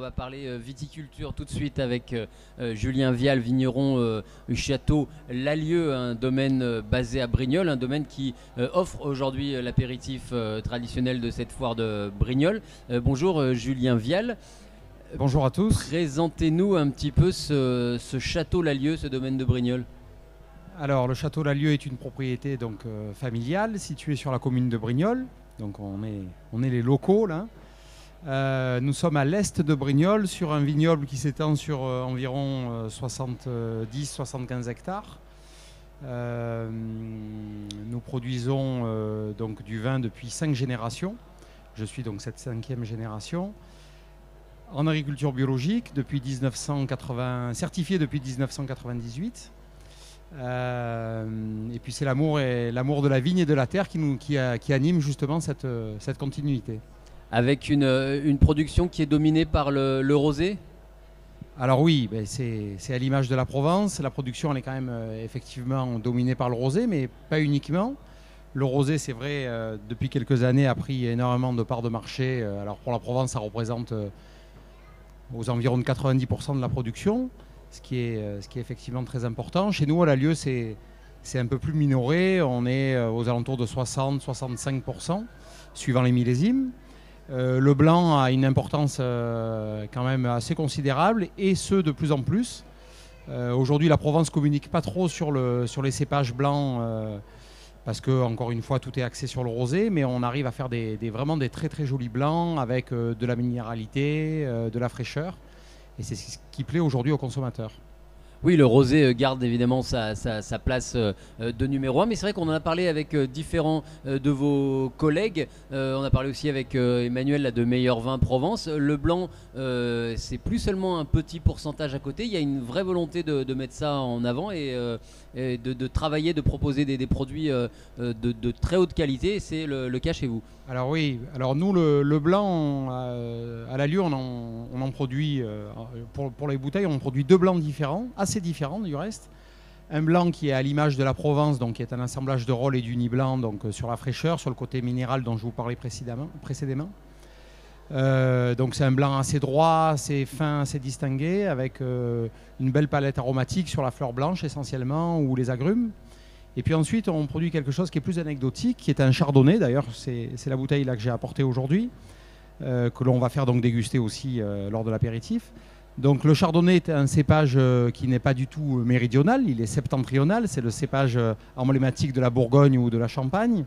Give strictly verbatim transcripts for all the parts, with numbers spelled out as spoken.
va parler euh, viticulture tout de suite avec euh, euh, Julien Vial, vigneron euh, du château Lallieu, un domaine euh, basé à Brignoles, un domaine qui euh, offre aujourd'hui euh, l'apéritif euh, traditionnel de cette foire de Brignoles. Euh, bonjour euh, Julien Vial. Bonjour à tous. Présentez-nous un petit peu ce, ce château Lallieu, ce domaine de Brignoles. Alors, le château Lallieu est une propriété donc, euh, familiale située sur la commune de Brignoles. Donc, on est, on est les locaux là. Euh, nous sommes à l'est de Brignoles sur un vignoble qui s'étend sur euh, environ euh, soixante-dix à soixante-quinze hectares. Euh, nous produisons euh, donc du vin depuis cinq générations. Je suis donc cette cinquième génération. En agriculture biologique, depuis mille neuf cent quatre-vingts, certifié depuis mille neuf cent quatre-vingt-dix-huit. Euh, et puis c'est l'amour, et, l'amour de la vigne et de la terre qui, nous, qui, a, qui anime justement cette, cette continuité. Avec une, une production qui est dominée par le, le rosé ? Alors oui, ben c'est, c'est à l'image de la Provence. La production elle est quand même euh, effectivement dominée par le rosé, mais pas uniquement. Le rosé, c'est vrai, euh, depuis quelques années a pris énormément de parts de marché. Euh, alors pour la Provence, ça représente euh, aux environs de quatre-vingt-dix pour cent de la production, ce qui est, euh, ce qui est effectivement très important. Chez nous, à Lallieu, c'est, c'est un peu plus minoré. On est euh, aux alentours de soixante à soixante-cinq pour cent, suivant les millésimes. Euh, le blanc a une importance euh, quand même assez considérable, et ce de plus en plus. Euh, aujourd'hui, la Provence ne communique pas trop sur, le, sur les cépages blancs euh, parce que, encore une fois, tout est axé sur le rosé, mais on arrive à faire des, des, vraiment des très très jolis blancs avec euh, de la minéralité, euh, de la fraîcheur, et c'est ce qui plaît aujourd'hui aux consommateurs. Oui, le rosé garde évidemment sa, sa, sa place de numéro un, mais c'est vrai qu'on en a parlé avec différents de vos collègues. On a parlé aussi avec Emmanuel là, de Meilleur Vin Provence. Le blanc, euh, c'est plus seulement un petit pourcentage à côté. Il y a une vraie volonté de, de mettre ça en avant et, euh, et de, de travailler, de proposer des, des produits euh, de, de très haute qualité. C'est le, le cas chez vous. Alors oui, alors nous le, le blanc euh, à Lallieu, on en, on en produit euh, pour, pour les bouteilles, on produit deux blancs différents, assez différents du reste. Un blanc qui est à l'image de la Provence, donc qui est un assemblage de rôle et d'uni blanc, donc euh, sur la fraîcheur, sur le côté minéral dont je vous parlais précédemment. précédemment. Euh, donc c'est un blanc assez droit, assez fin, assez distingué, avec euh, une belle palette aromatique sur la fleur blanche essentiellement ou les agrumes. Et puis ensuite, on produit quelque chose qui est plus anecdotique, qui est un chardonnay. D'ailleurs, c'est, c'est la bouteille là que j'ai apportée aujourd'hui, euh, que l'on va faire donc déguster aussi euh, lors de l'apéritif. Donc le chardonnay est un cépage euh, qui n'est pas du tout méridional, il est septentrional. C'est le cépage euh, emblématique de la Bourgogne ou de la Champagne.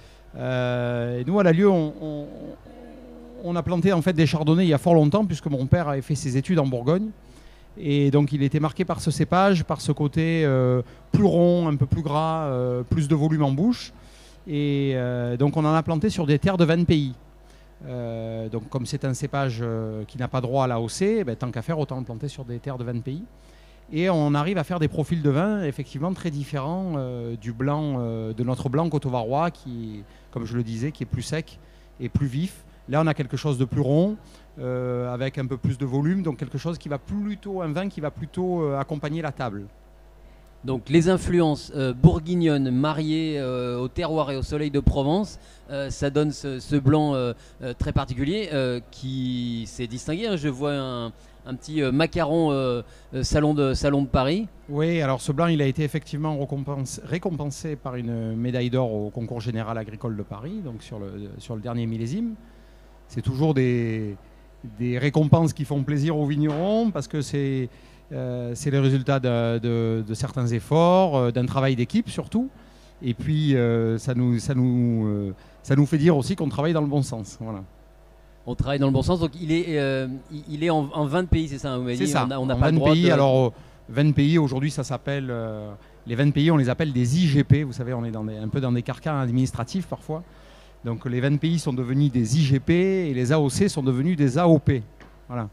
Euh, et nous, à Lallieu, on, on, on a planté en fait des chardonnays il y a fort longtemps, puisque mon père avait fait ses études en Bourgogne. Et donc il était marqué par ce cépage, par ce côté euh, plus rond, un peu plus gras, euh, plus de volume en bouche. Et euh, donc on en a planté sur des terres de vin de pays. Euh, donc comme c'est un cépage euh, qui n'a pas droit à l'A O C, ben, tant qu'à faire, autant le planter sur des terres de vin de pays. Et on arrive à faire des profils de vin effectivement très différents euh, du blanc, euh, de notre blanc côte-varois qui, comme je le disais, qui est plus sec et plus vif. Là on a quelque chose de plus rond, Euh, avec un peu plus de volume, donc quelque chose qui va plutôt, un vin qui va plutôt euh, accompagner la table. Donc les influences euh, bourguignonnes mariées euh, au terroir et au soleil de Provence, euh, ça donne ce, ce blanc euh, euh, très particulier euh, qui s'est distingué. Hein. Je vois un, un petit euh, macaron euh, euh, salon, de, salon de Paris. Oui, alors ce blanc, il a été effectivement récompensé, récompensé par une médaille d'or au concours général agricole de Paris, donc sur le, sur le dernier millésime. C'est toujours des... des récompenses qui font plaisir aux vignerons parce que c'est, euh, c'est le résultat de, de, de certains efforts, euh, d'un travail d'équipe surtout. Et puis euh, ça, nous, ça, nous, euh, ça nous fait dire aussi qu'on travaille dans le bon sens. Voilà. On travaille dans le bon sens, donc il est, euh, il est en, en vingt pays, c'est ça, vous m'avez C'est dit, ça, on a, on a en pas le vingt droit pays. de... Alors vingt pays aujourd'hui ça s'appelle, euh, les vingt pays on les appelle des I G P, vous savez on est dans des, un peu dans des carcans administratifs parfois. Donc les vingt pays sont devenus des I G P et les A O C sont devenus des A O P. Voilà.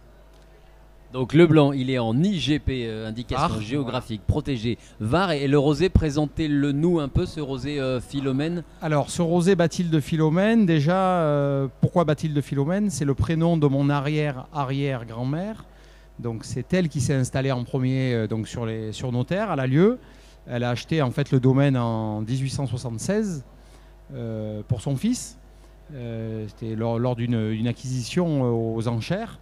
Donc le blanc, il est en I G P, euh, indication Var, géographique protégée, V A R, et, et le rosé, présentez-le nous un peu, ce rosé euh, Philomène. Alors ce rosé Bathilde Philomène, déjà, euh, pourquoi Bathilde Philomène? C'est le prénom de mon arrière-arrière-grand-mère. Donc c'est elle qui s'est installée en premier euh, donc, sur, les, sur nos terres, à Lallieu. Elle a acheté en fait le domaine en dix-huit cent soixante-seize. Euh, pour son fils. Euh, C'était lors, lors d'une, d'une acquisition euh, aux enchères.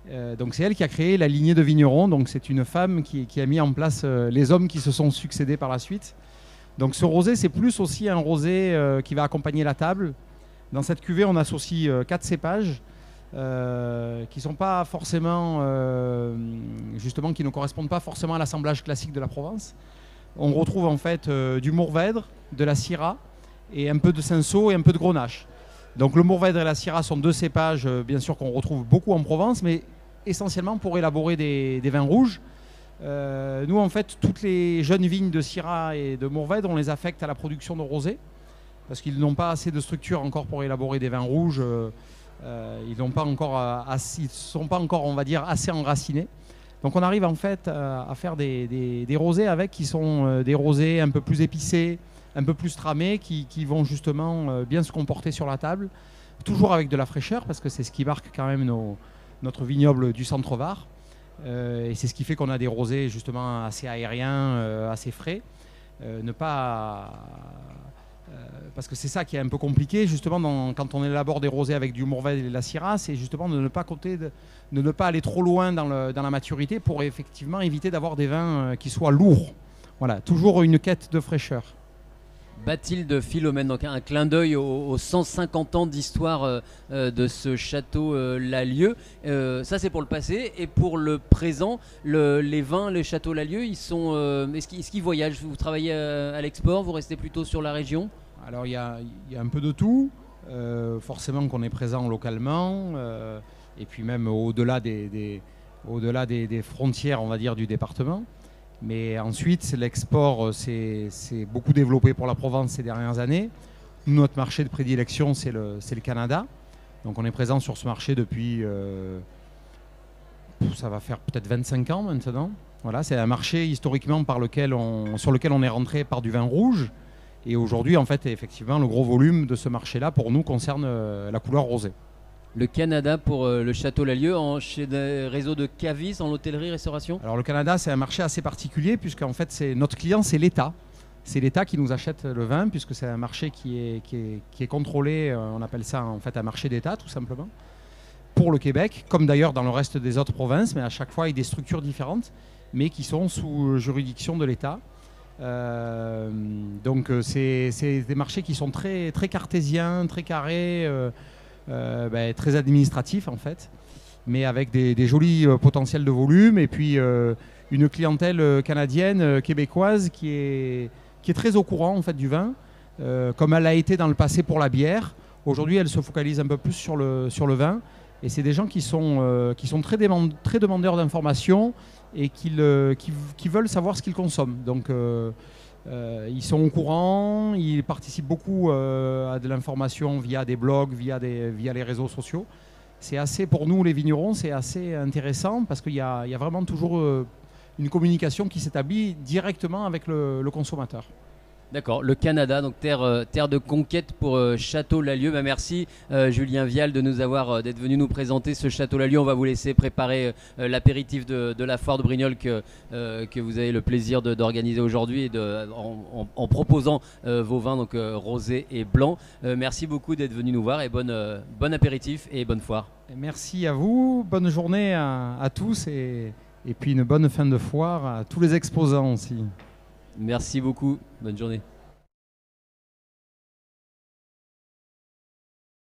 Euh, donc c'est elle qui a créé la lignée de vignerons. Donc c'est une femme qui, qui a mis en place euh, les hommes qui se sont succédés par la suite. Donc ce rosé, c'est plus aussi un rosé euh, qui va accompagner la table. Dans cette cuvée, on associe euh, quatre cépages euh, qui sont pas forcément, euh, justement, qui ne correspondent pas forcément à l'assemblage classique de la Provence. On retrouve en fait euh, du Mourvèdre, de la Syrah et un peu de Cinsault et un peu de Grenache. Donc le Mourvèdre et la Syrah sont deux cépages, euh, bien sûr, qu'on retrouve beaucoup en Provence, mais essentiellement pour élaborer des, des vins rouges. Euh, nous, en fait, toutes les jeunes vignes de Syrah et de Mourvèdre, on les affecte à la production de rosé, parce qu'ils n'ont pas assez de structure encore pour élaborer des vins rouges. Euh, euh, ils n'ont pas encore, euh, assez, ils sont pas encore, on va dire, assez enracinés. Donc on arrive en fait euh, à faire des, des, des rosés avec qui sont euh, des rosés un peu plus épicés, un peu plus tramés, qui, qui vont justement euh, bien se comporter sur la table, toujours avec de la fraîcheur, parce que c'est ce qui marque quand même nos, notre vignoble du Centre-Var. Euh, et c'est ce qui fait qu'on a des rosés justement assez aériens, euh, assez frais. Euh, ne pas... Euh, parce que c'est ça qui est un peu compliqué justement dans, quand on élabore des rosés avec du Mourvèdre et de la Syrah, c'est justement de ne pas compter de, de ne pas aller trop loin dans, le, dans la maturité pour effectivement éviter d'avoir des vins qui soient lourds. Voilà, toujours une quête de fraîcheur. Bathilde Philomène, donc un clin d'œil aux, aux cent cinquante ans d'histoire euh, euh, de ce château euh, Lallieu. Euh, ça c'est pour le passé, et pour le présent, le, les vins, les châteaux Lallieu, ils sont, euh, est-ce qu'ils, est-ce qu'ils voyagent? Vous travaillez à, à l'export, vous restez plutôt sur la région? Alors il y, y a un peu de tout, euh, forcément qu'on est présent localement, euh, et puis même au-delà des, des, au-delà des, des frontières, on va dire, du département. Mais ensuite, l'export s'est beaucoup développé pour la Provence ces dernières années. Notre marché de prédilection, c'est le, le Canada. Donc on est présent sur ce marché depuis, euh, ça va faire peut-être vingt-cinq ans maintenant. Voilà, c'est un marché historiquement par lequel on, sur lequel on est rentré par du vin rouge. Et aujourd'hui, en fait, effectivement, le gros volume de ce marché-là, pour nous, concerne euh, la couleur rosée. Le Canada pour euh, le Château Lallieu, en, chez des réseaux de cavistes, en hôtellerie-restauration? Alors le Canada, c'est un marché assez particulier, puisqu'en fait, notre client, c'est l'État. C'est l'État qui nous achète le vin, puisque c'est un marché qui est, qui est, qui est contrôlé, euh, on appelle ça en fait un marché d'État, tout simplement, pour le Québec, comme d'ailleurs dans le reste des autres provinces, mais à chaque fois avec des structures différentes, mais qui sont sous juridiction de l'État. Euh, donc c'est des marchés qui sont très, très cartésiens, très carrés, euh, euh, ben, très administratifs en fait, mais avec des, des jolis euh, potentiels de volume, et puis euh, une clientèle canadienne, euh, québécoise qui est, qui est très au courant en fait du vin, euh, comme elle a été dans le passé pour la bière. Aujourd'hui, elle se focalise un peu plus sur le, sur le vin, et c'est des gens qui sont, euh, qui sont très, demande, très demandeurs d'informations et qui, le, qui, qui veulent savoir ce qu'ils consomment. Donc euh, euh, ils sont au courant, ils participent beaucoup euh, à de l'information via des blogs, via, des, via les réseaux sociaux. C'est assez, pour nous les vignerons, c'est assez intéressant parce qu'il y a, il y a vraiment toujours euh, une communication qui s'établit directement avec le, le consommateur. D'accord, le Canada, donc terre, euh, terre de conquête pour euh, Château Lallieu. Bah, merci euh, Julien Vial de nous avoir, euh, d'être venu nous présenter ce Château Lallieu. On va vous laisser préparer euh, l'apéritif de, de la foire de Brignoles que, euh, que vous avez le plaisir d'organiser aujourd'hui, et de, en, en, en proposant euh, vos vins, donc euh, rosé et blanc. Euh, merci beaucoup d'être venu nous voir, et bonne, euh, bon apéritif et bonne foire. Merci à vous, bonne journée à, à tous, et, et puis une bonne fin de foire à tous les exposants aussi. Merci beaucoup, bonne journée.